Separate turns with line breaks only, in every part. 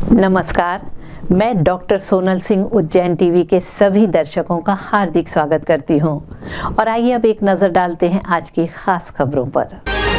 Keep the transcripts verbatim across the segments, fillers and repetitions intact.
नमस्कार, मैं doctor Sonal Singh Ujjain TV के सभी दर्शकों का हार्दिक स्वागत करती हूं। और आइए अब एक नज़र डालते हैं आज की खास खबरों पर।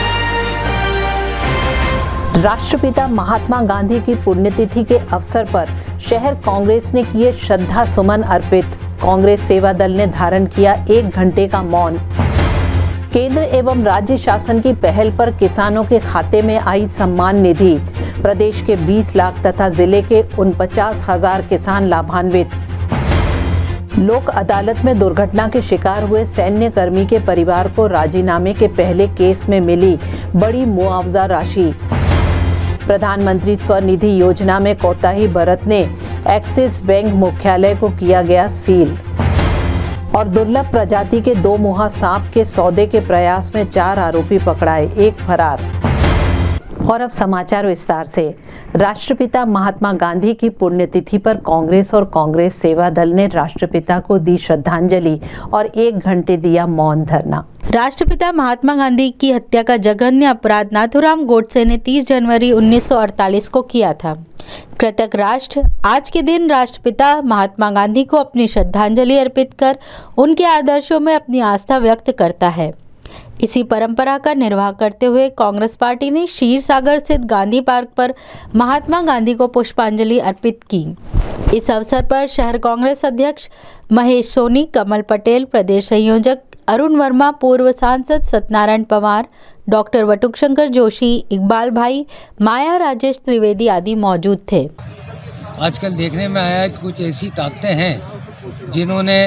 राष्ट्रपिता महात्मा गांधी की पुण्यतिथि के अवसर पर शहर कांग्रेस ने किए श्रद्धा सुमन अर्पित। कांग्रेस सेवा दल ने धारण किया एक घंटे का मौन। केंद्र एवं राज्य शासन की पहल पर किसानों के खाते में आई सम्मान निधि। प्रदेश के बीस लाख तथा जिले के उनचास हजार किसान लाभान्वित। लोक अदालत में दुर्घटना के शिकार हुए सैन्य कर्मी के परिवार को राजीनामे के पहले केस में मिली बड़ी मुआवजा राशि। प्रधानमंत्री स्वनिधि योजना में कोताही बरतने एक्सिस बैंक मुख्यालय को किया गया सील। और दुर्लभ प्रजाति के दो मुहा सांप के सौदे के प्रयास में चार आरोपी पकड़ाए, एक फरार। और अब समाचार विस्तार से। राष्ट्रपिता महात्मा गांधी की पुण्यतिथि पर कांग्रेस और कांग्रेस सेवा दल ने राष्ट्रपिता को दी श्रद्धांजलि और एक घंटे दिया मौन धरना।
राष्ट्रपिता महात्मा गांधी की हत्या का जघन्य अपराध नाथूराम गोडसे ने तीस जनवरी उन्नीस सौ अड़तालीस को किया था। कृतज्ञ राष्ट्र आज के दिन राष्ट्रपिता महात्मा गांधी को अपनी श्रद्धांजलि अर्पित कर उनके आदर्शों में अपनी आस्था व्यक्त करता है। इसी परंपरा का निर्वाह करते हुए कांग्रेस पार्टी ने क्षीर सागर स्थित गांधी पार्क पर महात्मा गांधी को पुष्पांजलि अर्पित की। इस अवसर पर शहर कांग्रेस अध्यक्ष महेश सोनी, कमल पटेल, प्रदेश संयोजक अरुण वर्मा, पूर्व सांसद सत्यनारायण पवार, डॉक्टर वटुकशंकर जोशी, इकबाल भाई, माया राजेश त्रिवेदी आदि मौजूद थे।
आजकल देखने में आया कि कुछ ऐसी ताकतें हैं जिन्होंने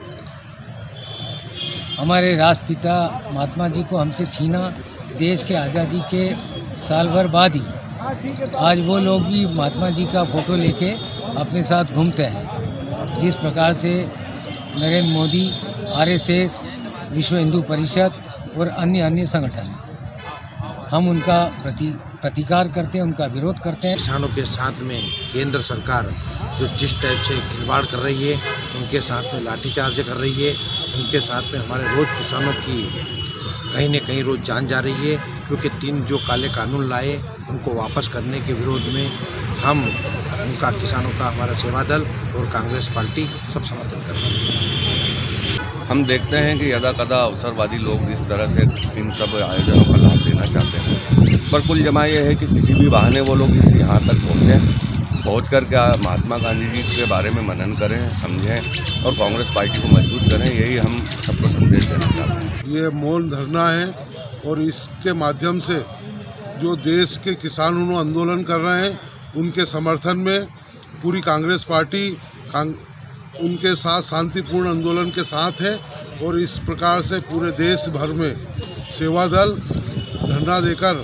हमारे राष्ट्रपिता महात्मा जी को हमसे छीना। देश के आज़ादी के साल भर बाद ही आज वो लोग भी महात्मा जी का फ़ोटो लेके अपने साथ घूमते हैं। जिस प्रकार से नरेंद्र मोदी, आरएसएस, विश्व हिंदू परिषद और अन्य अन्य संगठन, हम उनका प्रति प्रतिकार करते हैं, उनका विरोध करते हैं।
किसानों के साथ में केंद्र सरकार जो जिस टाइप से खिलवाड़ कर रही है, उनके साथ में लाठीचार्ज कर रही है, उनके साथ में हमारे रोज़ किसानों की कहीं न कहीं रोज़ जान जा रही है। क्योंकि तीन जो काले कानून लाए उनको वापस करने के विरोध में हम उनका, किसानों का हमारा सेवा दल और कांग्रेस पार्टी सब समर्थन करते हैं।
हम देखते हैं कि यदा कदा अवसरवादी लोग इस तरह से इन सब आयोजनों का लाभ लेना चाहते हैं, पर कुल जमा यह है कि किसी भी बहाने वो लोग इस यहाँ तक पहुँचें, पहुँच कर क्या महात्मा गांधी जी के बारे में मनन करें, समझें और कांग्रेस पार्टी को मजबूत करें। यही हम सबको संदेश देना चाहते हैं।
ये मौन धरना है और इसके माध्यम से जो देश के किसान आंदोलन कर रहे हैं उनके समर्थन में पूरी कांग्रेस पार्टी कांग, उनके साथ शांतिपूर्ण आंदोलन के साथ है। और इस प्रकार से पूरे देश भर में सेवा दल धरना देकर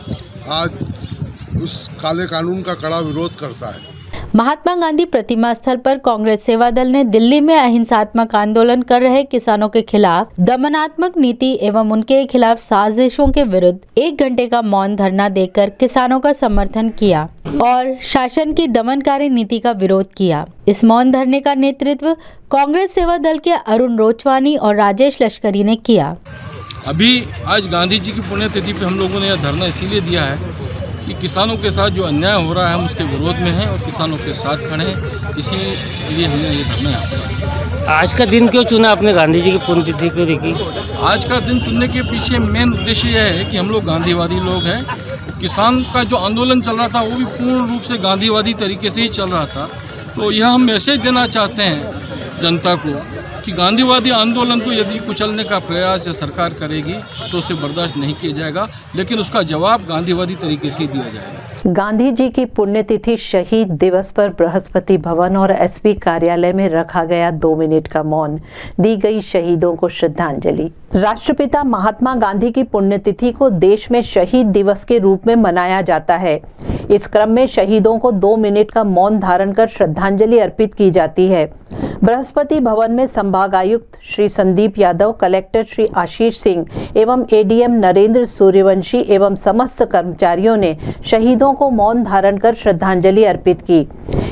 आज उस काले कानून का कड़ा विरोध करता है।
महात्मा गांधी प्रतिमा स्थल पर कांग्रेस सेवा दल ने दिल्ली में अहिंसात्मक आंदोलन कर रहे किसानों के खिलाफ दमनात्मक नीति एवं उनके खिलाफ साजिशों के विरुद्ध एक घंटे का मौन धरना देकर किसानों का समर्थन किया और शासन की दमनकारी नीति का विरोध किया। इस मौन धरने का नेतृत्व कांग्रेस सेवा दल के अरुण रोचवानी और राजेश लश्करी ने किया।
अभी आज गांधी जी की पुण्यतिथि पे हम लोगों ने यह धरना इसीलिए दिया है कि किसानों के साथ जो अन्याय हो रहा है हम उसके विरोध में हैं और किसानों के साथ खड़े हैं। इसीलिए हमने ये धरना यहाँ पर।
आज का दिन क्यों चुना आपने गांधी जी की पुण्यतिथि को देखी?
आज का दिन चुनने के पीछे मेन उद्देश्य यह है कि हम लोग गांधीवादी लोग हैं। किसान का जो आंदोलन चल रहा था वो भी पूर्ण रूप से गांधीवादी तरीके से ही चल रहा था। तो यह हम मैसेज देना चाहते हैं जनता को कि गांधीवादी आंदोलन को यदि कुचलने का प्रयास या सरकार करेगी तो उसे बर्दाश्त नहीं किया जाएगा, लेकिन उसका जवाब गांधीवादी तरीके से ही दिया जाएगा।
गांधी जी की पुण्यतिथि शहीद दिवस पर बृहस्पति भवन और एसपी कार्यालय में रखा गया दो मिनट का मौन, दी गई शहीदों को श्रद्धांजलि। राष्ट्रपिता महात्मा गांधी की पुण्यतिथि को देश में शहीद दिवस के रूप में मनाया जाता है। इस क्रम में शहीदों को दो मिनट का मौन धारण कर श्रद्धांजलि अर्पित की जाती है। बृहस्पति भवन में संभागायुक्त श्री संदीप यादव, कलेक्टर श्री आशीष सिंह एवं एडीएम नरेंद्र सूर्यवंशी एवं समस्त कर्मचारियों ने शहीदों को मौन धारण कर श्रद्धांजलि अर्पित की।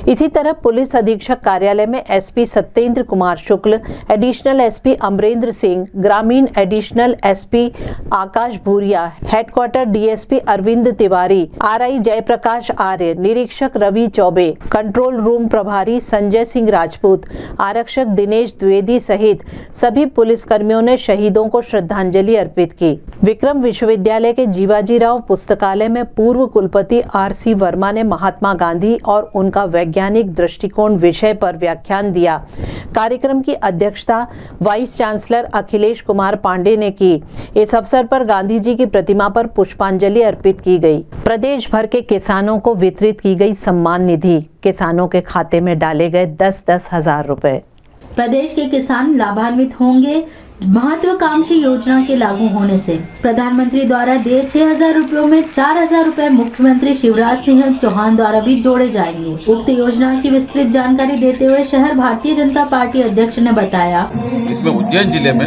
इसी तरह पुलिस अधीक्षक कार्यालय में SP Satyendra Kumar Shukla, additional SP Amarendra Singh, ग्रामीण additional SP Akash Bhuria, headquarter DSP Arvind Tiwari, RI Jaiprakash Arya, निरीक्षक रवि चौबे, कंट्रोल रूम प्रभारी संजय सिंह राजपूत, आरक्षक दिनेश द्विवेदी सहित सभी पुलिस कर्मियों ने शहीदों को श्रद्धांजलि अर्पित की। विक्रम विश्वविद्यालय के जीवाजी राव पुस्तकालय में पूर्व कुलपति आर सी वर्मा ने महात्मा गांधी और उनका वैज्ञानिक दृष्टिकोण विषय पर व्याख्यान दिया। कार्यक्रम की अध्यक्षता वाइस चांसलर अखिलेश कुमार पांडे ने की। इस अवसर पर गांधी जी की प्रतिमा पर पुष्पांजलि अर्पित की गई। प्रदेश भर के किसानों को वितरित की गई सम्मान निधि, किसानों के खाते में डाले गए दस दस हजार रुपए।
प्रदेश के किसान लाभान्वित होंगे। महत्वाकांक्षी योजना के लागू होने से प्रधानमंत्री द्वारा दिए छह हजार रुपयों में चार हजार रुपए मुख्यमंत्री शिवराज सिंह चौहान द्वारा भी जोड़े जाएंगे। उक्त योजना की विस्तृत जानकारी देते हुए शहर भारतीय जनता पार्टी अध्यक्ष ने बताया,
इसमें उज्जैन जिले में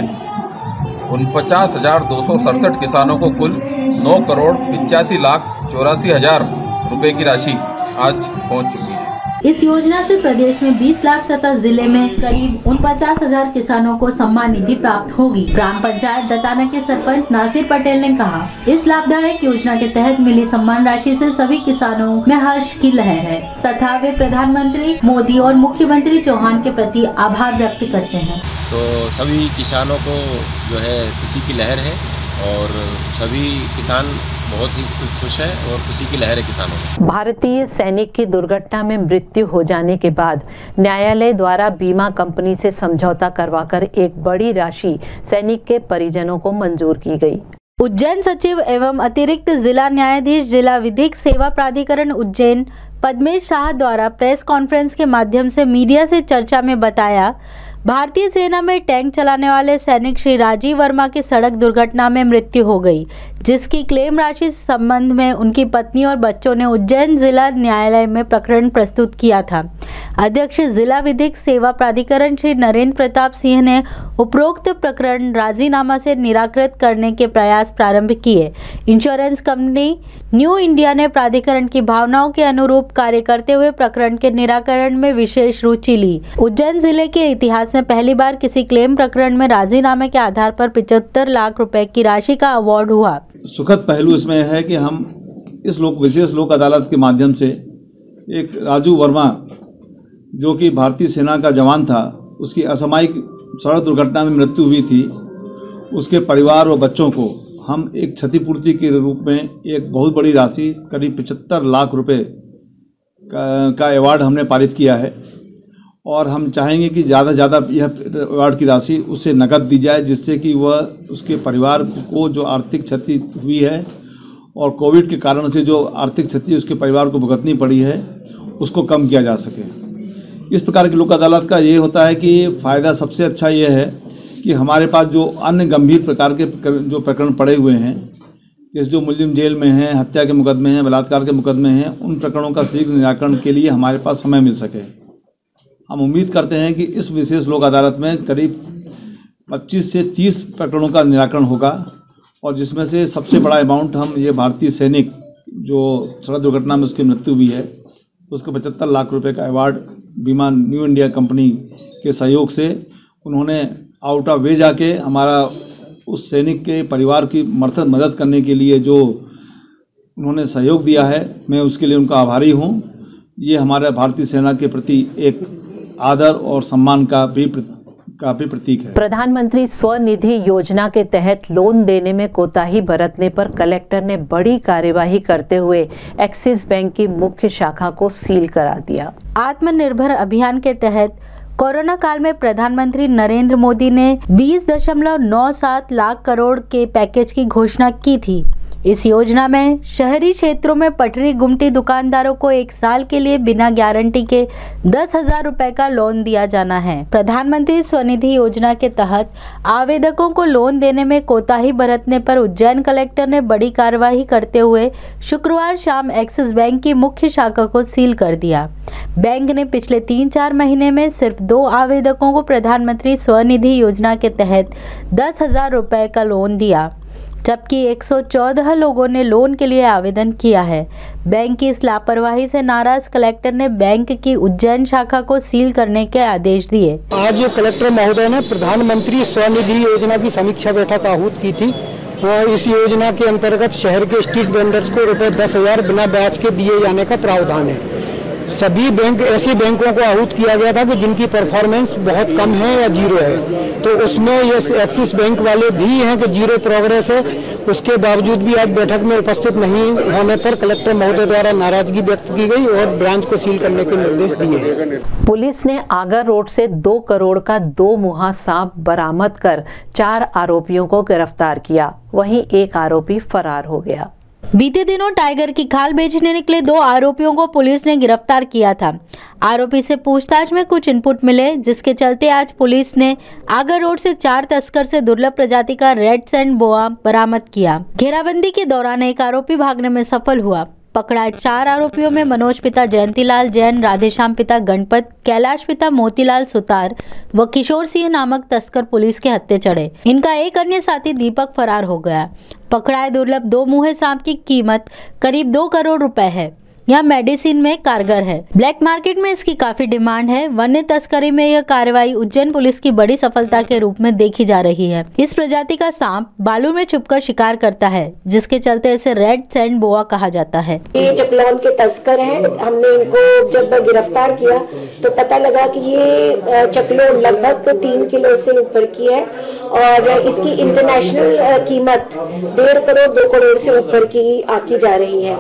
उन पचास हजार दो सौ सड़सठ किसानों को कुल नौ करोड़ पिचासी लाख चौरासी हजार रुपए की राशि आज पहुंच चुकी है।
इस योजना से प्रदेश में बीस लाख तथा जिले में करीब उनपचास हजार किसानों को सम्मान निधि प्राप्त होगी। ग्राम पंचायत दताना के सरपंच नासिर पटेल ने कहा, इस लाभदायक योजना के तहत मिली सम्मान राशि से सभी किसानों में हर्ष की लहर है तथा वे प्रधानमंत्री मोदी और मुख्यमंत्री चौहान के प्रति आभार व्यक्त करते हैं।
तो सभी किसानों को जो है खुशी की लहर है और सभी किसान बहुत ही खुश है और खुशी की लहर है किसानों में।
भारतीय सैनिक की दुर्घटना में मृत्यु हो जाने के बाद न्यायालय द्वारा बीमा कंपनी से समझौता करवाकर एक बड़ी राशि सैनिक के परिजनों को मंजूर की गई।
उज्जैन सचिव एवं अतिरिक्त जिला न्यायाधीश जिला विधिक सेवा प्राधिकरण उज्जैन पद्मेश शाह द्वारा प्रेस कॉन्फ्रेंस के माध्यम से मीडिया से चर्चा में बताया, भारतीय सेना में टैंक चलाने वाले सैनिक श्री राजीव वर्मा की सड़क दुर्घटना में मृत्यु हो गई, जिसकी क्लेम राशि संबंध में उनकी पत्नी और बच्चों ने उज्जैन जिला न्यायालय में प्रकरण प्रस्तुत किया था। अध्यक्ष जिला विधिक सेवा प्राधिकरण श्री नरेंद्र प्रताप सिंह ने उपरोक्त प्रकरण राजीनामा से निराकृत करने के प्रयास प्रारंभ किए। इंश्योरेंस कंपनी न्यू इंडिया ने प्राधिकरण की भावनाओं के अनुरूप कार्य करते हुए प्रकरण के निराकरण में विशेष रुचि ली। उज्जैन जिले के इतिहास में पहली बार किसी क्लेम प्रकरण में राजीनामे के आधार पर पिचहत्तर लाख रुपए की राशि का अवार्ड हुआ।
सुखद पहलू इसमें है कि हम इस लोक विशेष लोक अदालत के माध्यम से एक राजू वर्मा जो कि भारतीय सेना का जवान था, उसकी असामयिक सड़क दुर्घटना में मृत्यु हुई थी, उसके परिवार और बच्चों को हम एक क्षतिपूर्ति के रूप में एक बहुत बड़ी राशि करीब पचहत्तर लाख रुपए का, का अवार्ड हमने पारित किया है और हम चाहेंगे कि ज़्यादा से ज़्यादा यह अवार्ड की राशि उसे नकद दी जाए, जिससे कि वह उसके परिवार को जो आर्थिक क्षति हुई है और कोविड के कारण से जो आर्थिक क्षति उसके परिवार को भुगतनी पड़ी है उसको कम किया जा सके। इस प्रकार की लोक अदालत का ये होता है कि फ़ायदा सबसे अच्छा ये है कि हमारे पास जो अन्य गंभीर प्रकार के जो प्रकरण पड़े हुए हैं, जैसे जो मुलजिम जेल में हैं, हत्या के मुकदमे हैं, बलात्कार के मुकदमे हैं, उन प्रकरणों का शीघ्र निराकरण के लिए हमारे पास समय मिल सके। हम उम्मीद करते हैं कि इस विशेष लोक अदालत में करीब पच्चीस से तीस प्रकरणों का निराकरण होगा और जिसमें से सबसे बड़ा अमाउंट हम ये भारतीय सैनिक जो सड़क दुर्घटना में उसकी मृत्यु हुई है, उसको पचहत्तर लाख रुपए का अवार्ड बीमा न्यू इंडिया कंपनी के सहयोग से उन्होंने आउट ऑफ वे जाके हमारा उस सैनिक के परिवार की मदद करने के लिए जो उन्होंने सहयोग दिया है, मैं उसके लिए उनका आभारी हूँ। ये हमारे भारतीय सेना के प्रति एक आदर और सम्मान का भी का भी प्रतीक है।
प्रधानमंत्री स्वनिधि योजना के तहत लोन देने में कोताही बरतने पर कलेक्टर ने बड़ी कार्यवाही करते हुए एक्सिस बैंक की मुख्य शाखा को सील करा दिया।
आत्मनिर्भर अभियान के तहत कोरोना काल में प्रधानमंत्री नरेंद्र मोदी ने बीस दशमलव नौ सात लाख करोड़ के पैकेज की घोषणा की थी। इस योजना में शहरी क्षेत्रों में पटरी गुमटी दुकानदारों को एक साल के लिए बिना गारंटी के दस हजार रुपए का लोन दिया जाना है। प्रधानमंत्री स्वनिधि योजना के तहत आवेदकों को लोन देने में कोताही बरतने पर उज्जैन कलेक्टर ने बड़ी कार्रवाई करते हुए शुक्रवार शाम एक्सिस बैंक की मुख्य शाखा को सील कर दिया। बैंक ने पिछले तीन चार महीने में सिर्फ दो आवेदकों को प्रधानमंत्री स्वनिधि योजना के तहत दस हजार रुपए का लोन दिया। जबकि एक सौ चौदह लोगों ने लोन के लिए आवेदन किया है। बैंक की इस लापरवाही से नाराज कलेक्टर ने बैंक की उज्जैन शाखा को सील करने के आदेश दिए।
आज कलेक्टर महोदय ने प्रधानमंत्री स्वनिधि योजना की समीक्षा बैठक आहूत की थी। इस योजना के अंतर्गत शहर के स्ट्रीट वेंडर्स को रुपए दस हजार बिना ब्याज के दिए जाने का प्रावधान है। सभी बैंक ऐसे बैंकों को आहूत किया गया था कि जिनकी परफॉर्मेंस बहुत कम है या जीरो है, तो उसमें ये एक्सिस बैंक वाले भी हैं कि जीरो प्रोग्रेस है। उसके बावजूद भी आज बैठक में उपस्थित नहीं होने पर कलेक्टर महोदय द्वारा नाराजगी व्यक्त की गई और ब्रांच को सील करने के निर्देश दिए हैं।
पुलिस ने आगर रोड से दो करोड़ का दो मुहा सांप बरामद कर चार आरोपियों को गिरफ्तार किया, वहीं एक आरोपी फरार हो गया।
बीते दिनों टाइगर की खाल बेचने निकले दो आरोपियों को पुलिस ने गिरफ्तार किया था। आरोपी से पूछताछ में कुछ इनपुट मिले, जिसके चलते आज पुलिस ने आगर रोड से चार तस्कर से दुर्लभ प्रजाति का रेड सैंड बोआ बरामद किया। घेराबंदी के दौरान एक आरोपी भागने में सफल हुआ। पकड़ाए चार आरोपियों में मनोज पिता जयंतीलाल जैन, राधेश्याम पिता गणपत, कैलाश पिता मोतीलाल सुतार व किशोर सिंह नामक तस्कर पुलिस के हत्थे चढ़े। इनका एक अन्य साथी दीपक फरार हो गया। पकड़ाए दुर्लभ दो मुहे सांप की कीमत करीब दो करोड़ रुपए है। यह मेडिसिन में कारगर है। ब्लैक मार्केट में इसकी काफी डिमांड है। वन्य तस्करी में यह कार्रवाई उज्जैन पुलिस की बड़ी सफलता के रूप में देखी जा रही है। इस प्रजाति का सांप बालू में छुपकर शिकार करता है, जिसके चलते इसे रेड सैंड बोआ कहा जाता है।
ये जपलौन के तस्कर हैं। हमने इनको जब गिरफ्तार किया तो पता लगा कि ये चकलोन लगभग तीन किलो से ऊपर की है और इसकी इंटरनेशनल कीमत डेढ़ करोड़ दो करोड़ से ऊपर की आकी जा रही है।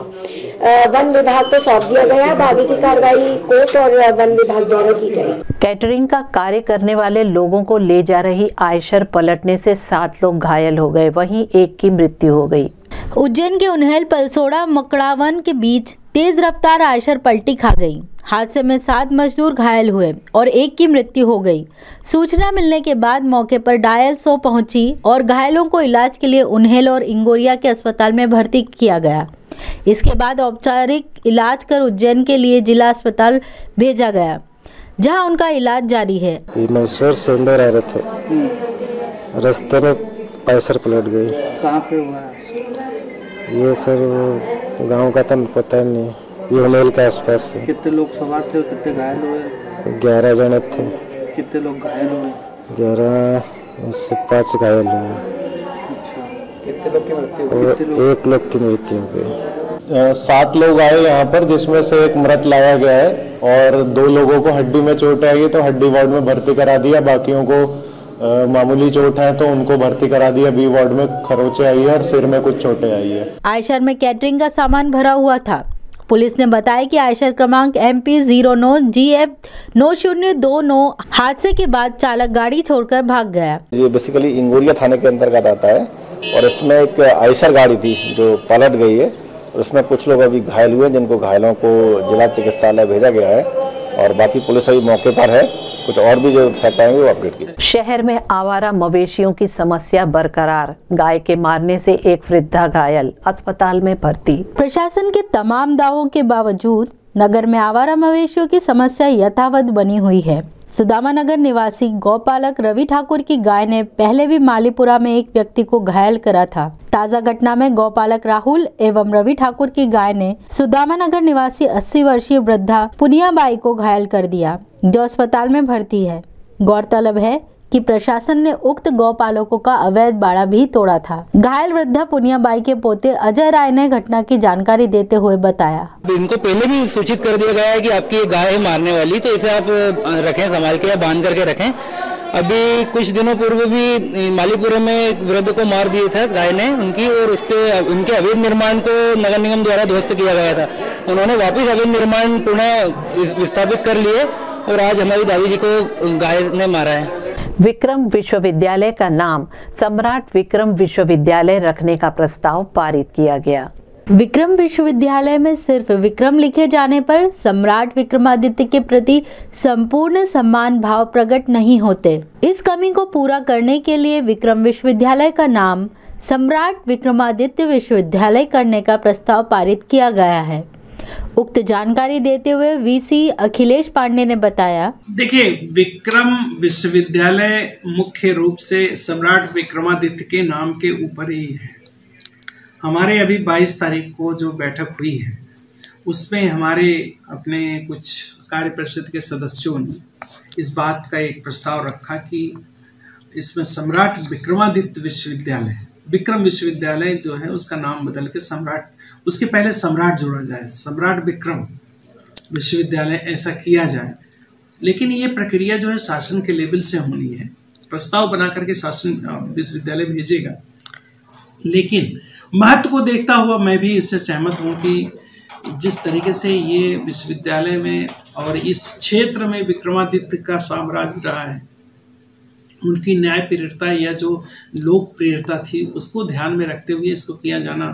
वन विभाग को सौंप दिया गया है। आगे की कार्रवाई कोर्ट और वन विभाग द्वारा की जाएगी।
कैटरिंग का कार्य करने वाले लोगों को ले जा रही आयशर पलटने से सात लोग घायल हो गए, वहीं एक की मृत्यु हो गई।
उज्जैन के उन्हेल पलसोड़ा मकड़ावन के बीच तेज रफ्तार आयशर पलटी खा गई। हादसे में सात मजदूर घायल हुए और एक की मृत्यु हो गई। सूचना मिलने के बाद मौके पर डायल सौ पहुंची और घायलों को इलाज के लिए उन्हेल और इंगोरिया के अस्पताल में भर्ती किया गया। इसके बाद औपचारिक इलाज कर उज्जैन के लिए जिला अस्पताल भेजा गया, जहां उनका इलाज जारी है।
मैसूर से इंदौर आ रहे थे, रास्ते में आयशर पलट गई।
कहाँ पे हुआ?
ये सर गांव का तो पता नहीं, ये उन्हेल के आसपास से।
कितने लोग सवार थे और कितने घायल हुए?
ग्यारह जने थे।
कितने लोग घायल हुए?
ग्यारह से पाँच घायल हुए।
कितने लोग की मृत्यु हुई?
एक लोग की मृत्यु हो गई।
सात लोग आए यहाँ पर, जिसमें से एक मृत लाया गया है और दो लोगों को हड्डी में चोट आई है तो हड्डी वार्ड में भर्ती करा दिया। बाकियों को आ, मामूली चोट है तो उनको भर्ती करा दिया। बी वार्ड में खरोंचे आई है और सिर में कुछ चोटें आई है।
आयशर में कैटरिंग का सामान भरा हुआ था। पुलिस ने बताया कि आयशर क्रमांक एम पी जीरो नौ जी एफ नौ शून्य दो नौ हादसे के बाद चालक गाड़ी छोड़कर भाग गया।
ये बेसिकली इंगोरिया थाने के अंतर्गत आता है और इसमें एक आयशर गाड़ी थी जो पलट गई है। उसमें कुछ लोग अभी घायल हुए, जिनको घायलों को जिला चिकित्सालय भेजा गया है और बाकी पुलिस अभी मौके पर है। कुछ और भी जो फैक्ट आएंगे वो अपडेट किए।
शहर में आवारा मवेशियों की समस्या बरकरार। गाय के मारने से एक वृद्धा घायल, अस्पताल में भर्ती।
प्रशासन के तमाम दावों के बावजूद नगर में आवारा मवेशियों की समस्या यथावत बनी हुई है। सुदामा नगर निवासी गौपालक रवि ठाकुर की गाय ने पहले भी मालीपुरा में एक व्यक्ति को घायल करा था। ताजा घटना में गौपालक राहुल एवं रवि ठाकुर की गाय ने सुदामा नगर निवासी अस्सी वर्षीय वृद्धा पुनियाबाई को घायल कर दिया, जो अस्पताल में भर्ती है। गौरतलब है कि प्रशासन ने उक्त गौपालकों का अवैध बाड़ा भी तोड़ा था। घायल वृद्धा पुनियाबाई के पोते अजय राय ने घटना की जानकारी देते हुए बताया,
इनको पहले भी सूचित कर दिया गया है कि आपकी गाय है मारने वाली, तो इसे आप रखें, संभाल के या बांध करके रखें। अभी कुछ दिनों पूर्व भी मालीपुरा में एक वृद्ध को मार दिया था गाय ने उनकी, और उसके उनके अवैध निर्माण को नगर निगम द्वारा ध्वस्त किया गया था। उन्होंने वापस अवैध निर्माण पुनः विस्थापित कर लिए और आज हमारी दादी जी को गाय ने मारा है।
विक्रम विश्वविद्यालय का नाम सम्राट विक्रम विश्वविद्यालय रखने का प्रस्ताव पारित किया गया।
विक्रम विश्वविद्यालय में सिर्फ विक्रम लिखे जाने पर सम्राट विक्रमादित्य के प्रति संपूर्ण सम्मान भाव प्रकट नहीं होते। इस कमी को पूरा करने के लिए विक्रम विश्वविद्यालय का नाम सम्राट विक्रमादित्य विश्वविद्यालय करने का प्रस्ताव पारित किया गया है। उक्त जानकारी देते हुए वीसी अखिलेश पांडे ने बताया,
देखिए, विक्रम विश्वविद्यालय मुख्य रूप से सम्राट विक्रमादित्य के नाम के ऊपर ही है। हमारे अभी बाईस तारीख को जो बैठक हुई है उसमें हमारे अपने कुछ कार्य परिषद के सदस्यों ने इस बात का एक प्रस्ताव रखा कि इसमें सम्राट विक्रमादित्य विश्वविद्यालय, विक्रम विश्वविद्यालय जो है उसका नाम बदल के सम्राट, उसके पहले सम्राट जोड़ा जाए, सम्राट विक्रम विश्वविद्यालय ऐसा किया जाए। लेकिन ये प्रक्रिया जो है शासन के लेवल से होनी है, प्रस्ताव बना करके शासन विश्वविद्यालय भेजेगा। लेकिन महत्व को देखता हुआ मैं भी इससे सहमत हूँ कि जिस तरीके से ये विश्वविद्यालय में और इस क्षेत्र में विक्रमादित्य का साम्राज्य रहा है, उनकी न्याय प्रियता या जो लोक प्रियता थी उसको ध्यान में रखते हुए इसको किया जाना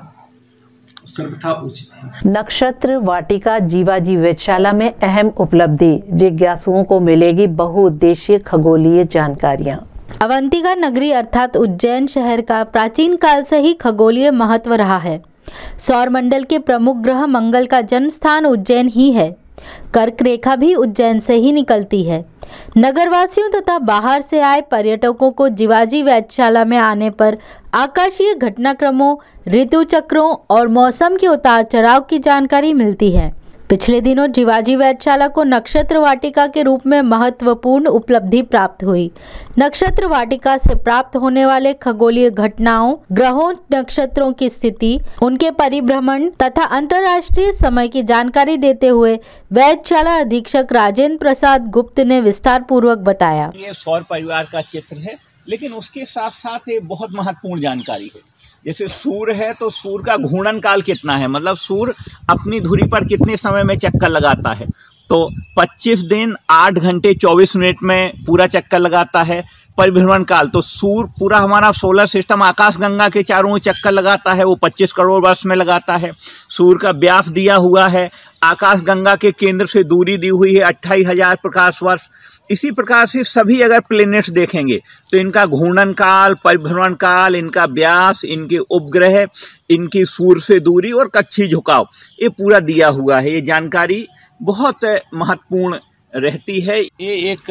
सर्वथा उचित है।
नक्षत्र वाटिका जीवाजी वेधशाला में अहम उपलब्धि, जिज्ञासुओं को मिलेगी बहुउद्देशीय खगोलीय जानकारियां।
अवंतिका नगरी अर्थात उज्जैन शहर का प्राचीन काल से ही खगोलीय महत्व रहा है। सौर मंडल के प्रमुख ग्रह मंगल का जन्म स्थान उज्जैन ही है। कर्क रेखा भी उज्जैन से ही निकलती है। नगरवासियों तथा बाहर से आए पर्यटकों को जीवाजी वेधशाला में आने पर आकाशीय घटनाक्रमों, ऋतु चक्रों और मौसम के उतार चढ़ाव की जानकारी मिलती है। पिछले दिनों जीवाजी वेधशाला को नक्षत्र वाटिका के रूप में महत्वपूर्ण उपलब्धि प्राप्त हुई। नक्षत्र वाटिका से प्राप्त होने वाले खगोलीय घटनाओं, ग्रहों, नक्षत्रों की स्थिति, उनके परिभ्रमण तथा अंतर्राष्ट्रीय समय की जानकारी देते हुए वेधशाला अधीक्षक राजेंद्र प्रसाद गुप्त ने विस्तार पूर्वक बताया।
ये सौर परिवार का चित्र है, लेकिन उसके साथ साथ ये बहुत महत्वपूर्ण जानकारी है। जैसे सूर्य है तो सूर्य का घूर्णन काल कितना है, मतलब सूर्य अपनी धुरी पर कितने समय में चक्कर लगाता है। तो पच्चीस दिन आठ घंटे चौबीस मिनट में पूरा चक्कर लगाता है। परिभ्रमण काल तो सूर्य पूरा हमारा सोलर सिस्टम आकाश गंगा के चारों ओर चक्कर लगाता है, वो पच्चीस करोड़ वर्ष में लगाता है। सूर्य का व्यास दिया हुआ है, आकाश गंगा के केंद्र से दूरी दी हुई है अट्ठाईस हजार प्रकाश वर्ष। इसी प्रकार से सभी अगर प्लेनेट्स देखेंगे तो इनका घूर्णन काल, परिभ्रमण काल, इनका व्यास, इनके उपग्रह, इनकी सूर्य से दूरी और कक्षीय झुकाव, ये पूरा दिया हुआ है। ये जानकारी बहुत महत्वपूर्ण रहती है। ये एक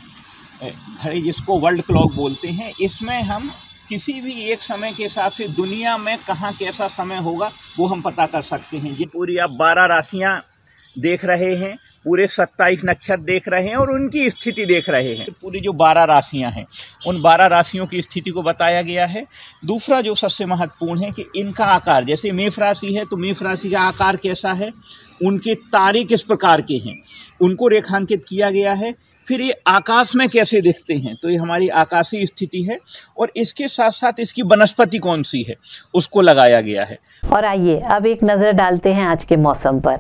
घड़ी जिसको वर्ल्ड क्लॉक बोलते हैं, इसमें हम किसी भी एक समय के हिसाब से दुनिया में कहाँ कैसा समय होगा वो हम पता कर सकते हैं। ये पूरी आप बारह राशियाँ देख रहे हैं, पूरे सत्ताईस नक्षत्र देख रहे हैं और उनकी स्थिति देख रहे हैं। पूरी जो बारह राशियां हैं उन बारह राशियों की स्थिति को बताया गया है। दूसरा जो सबसे महत्वपूर्ण है कि इनका आकार, जैसे मेष राशि है तो मेष राशि का आकार कैसा है, उनके तारे किस प्रकार के हैं, उनको रेखांकित किया गया है। फिर ये आकाश में कैसे दिखते हैं, तो ये हमारी आकाशीय स्थिति है और इसके साथ साथ इसकी वनस्पति कौन सी है उसको लगाया गया है।
और आइए अब एक नज़र डालते हैं आज के मौसम पर।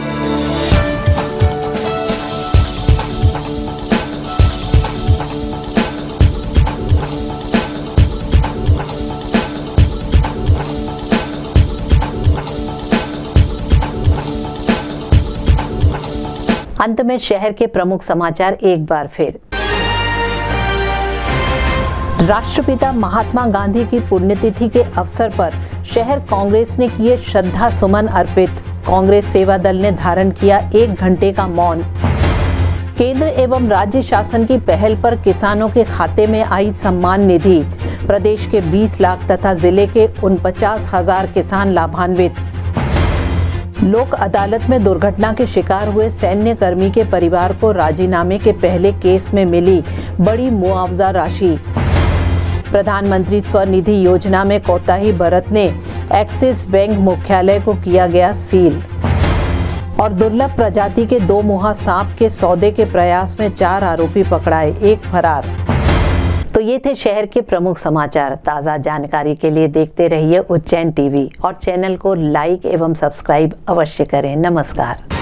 अंत में शहर के प्रमुख समाचार एक बार फिर। राष्ट्रपिता महात्मा गांधी की पुण्यतिथि के अवसर पर शहर कांग्रेस ने किए श्रद्धा सुमन अर्पित। कांग्रेस सेवा दल ने धारण किया एक घंटे का मौन। केंद्र एवं राज्य शासन की पहल पर किसानों के खाते में आई सम्मान निधि। प्रदेश के बीस लाख तथा जिले के उनपचास हजार किसान लाभान्वित। लोक अदालत में दुर्घटना के शिकार हुए सैन्य कर्मी के परिवार को राजीनामे के पहले केस में मिली बड़ी मुआवजा राशि। प्रधानमंत्री स्वनिधि योजना में कोताही बरतने एक्सिस बैंक मुख्यालय को किया गया सील। और दुर्लभ प्रजाति के दो मुहा सांप के सौदे के प्रयास में चार आरोपी पकड़ाए, एक फरार। तो ये थे शहर के प्रमुख समाचार। ताज़ा जानकारी के लिए देखते रहिए उज्जैन टीवी और चैनल को लाइक एवं सब्सक्राइब अवश्य करें। नमस्कार।